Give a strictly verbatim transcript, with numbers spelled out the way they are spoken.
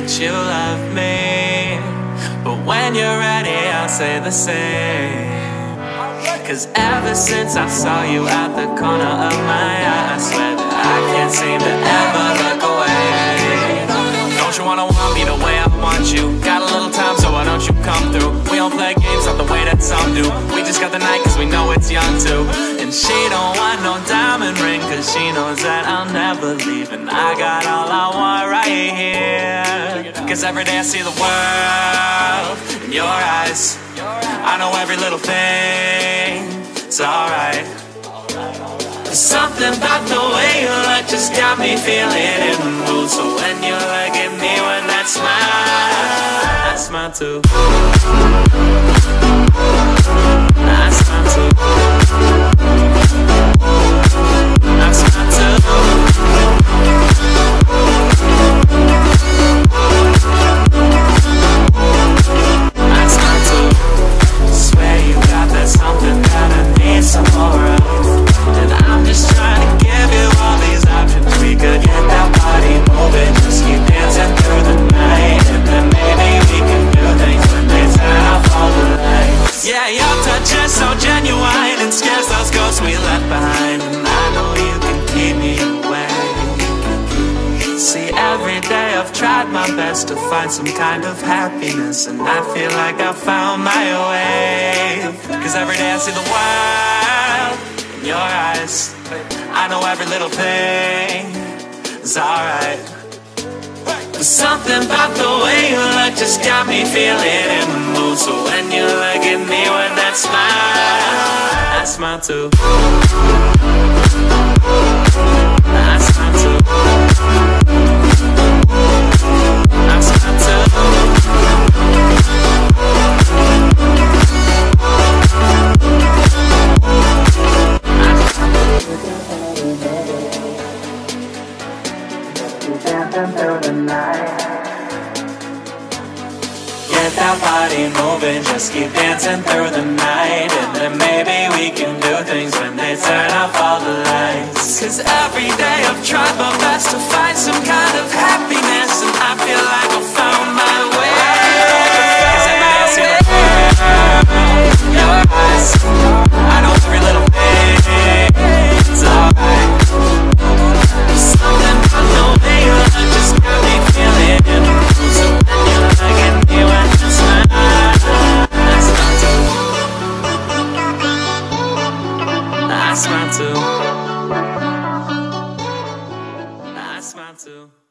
that you love me, but when you're ready I'll say the same. Cause ever since I saw you at the corner of my eye, I swear that I can't seem to ever look away. Don't you wanna want me the way I want you? Got a little time, so why don't you come through? We don't play games not the way that some do. We just got the night cause we know it's young too. And she don't want no diamond ring cause she knows that I'll never leave. And I got all I want right here. Cause every day I see the world in your eyes. I know every little thing, it's alright. There's something about the way you look just got me feeling in the mood. So when you look at me with that smile, I smile too. I smile too. I smile too. I smile too. Swear you got that something that I need some more of. And I'm just trying to give you all these options. We could get that body moving, just keep dancing through the night. And then maybe we can do things when they turn off all the lights. Yeah, your touch is so genuine and scares those ghosts we left behind. And I know you can keep me away. See, every day I've tried my best to find some kind of happiness, and I feel like I found my way. Cause every day I see the world in your eyes. I know every little thing is alright. There's something about the way you look just got me feeling in the mood. So when you look at me with that smile, I smile too. I smile too. I smile too. Dancing through the night. Get that body moving, just keep dancing through the night. And then maybe we can do things when they turn off all the lights. Cause every day I've tried my best to find some kind of happiness, and I feel like I found my way. Cause every day I see the world in your eyes. I know every little thing, it's alright. There's something about the way you look just got me feeling in the mood. So when you look at me with a smile, I smile too. I smile too. I smile too.